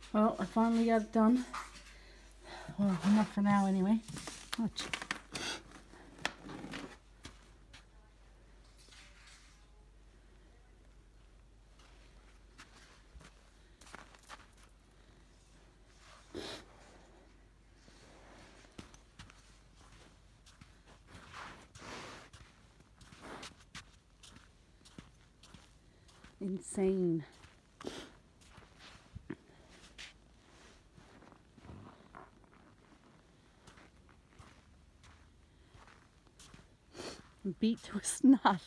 Well, I finally got it done. Well, not for now anyway. Watch. Insane. Beat to a snot.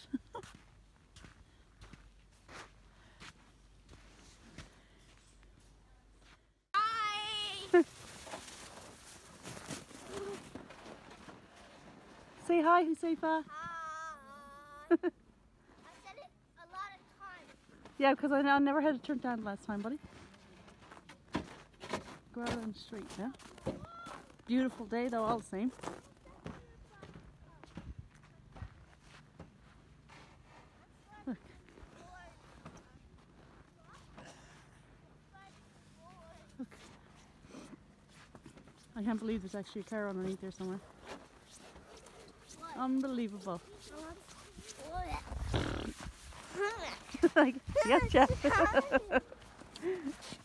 Hi! Say hi, Hussefa. Hi! I said it a lot of times. Yeah, because I never had it turned down last time, buddy. Go out on the street, yeah? Beautiful day though, all the same. Look. Look. I can't believe there's actually a car underneath there somewhere. What? Unbelievable. What? Like, gotcha.